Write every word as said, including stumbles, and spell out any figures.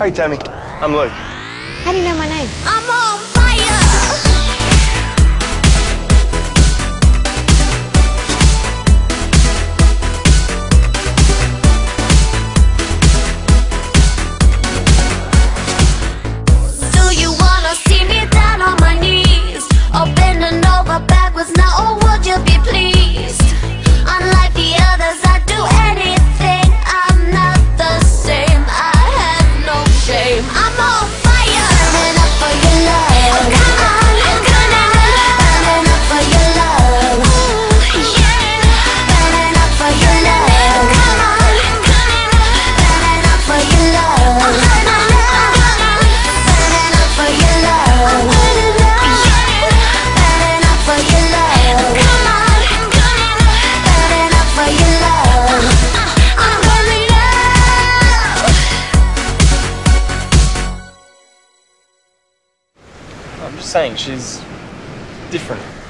Hey Tammy, I'm Luke. How do you know my name? I'm on fire. Do you wanna see me down on my knees, or bending over backwards now, or would you be pleased? Unlike the others, I do anything. I'm not the same. I have no shame. I'm on fire. Burning up for your love. Oh, come on. I'm burning up. Burning up for your love. Ooh, yeah. Burning up for your love. Come on. I'm burning up. Burning up for your love. I'm burning up. Burning up for your love. I'm burning up. Yeah. Burning up for your love. Come on. I'm burning up. Burning up for your love. I'm burning up. I'm just saying, she's different.